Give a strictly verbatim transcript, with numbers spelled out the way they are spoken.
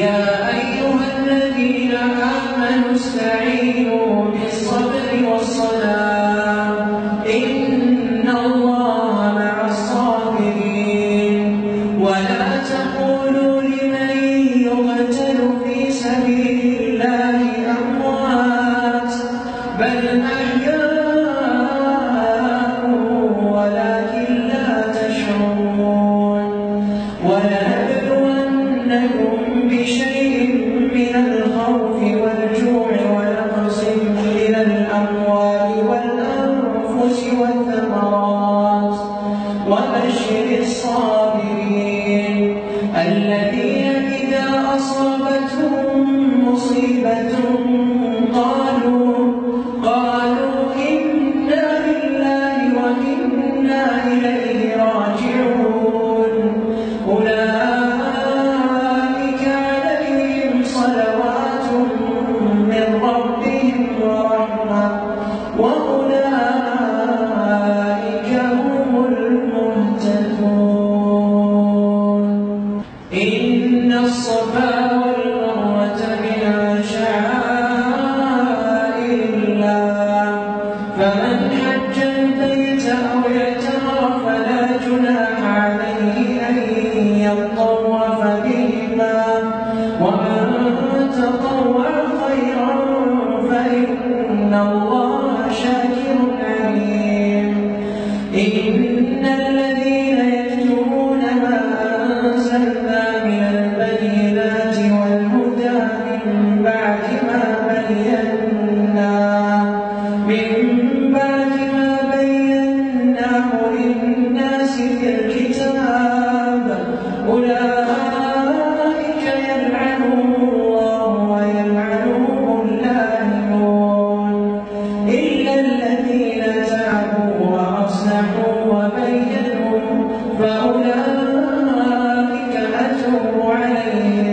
يا أيها الذين آمنوا استعينوا بالصبر والصلاة إن الله مع الصابرين ولا تقولوا لمن يقتل في سبيل الله أموات بل أحياء ولكن لا تشعرون ولنبلونكم بشيء من الخوف والجوع ونقص من الأموال والأنفس والثمرات وبشر الصابرين الذين إذا أصابتهم مصيبة قالوا قالوا إنا لله وإنا إليه راجعون أولئك عليهم صلوات من ربهم ورحمة وأولئك هم المهتدون إن الصفا والمروة من شعائر الله فمن حج البيت أو اعتمر فلا جناح عليه أن يطوف بهما ومن تطوع خيرا فإن الله شاكر عليم إن الذين يكتمون ما أنزلنا من البينات والهدى من بعد ما بيناه من بعد ما بيناه للناس في الكتاب أولئك يلعنهم الله ويلعنهم اللاعنون إلا الذين تابوا وأصلحوا وبينوا فأولئك أتوب عليهم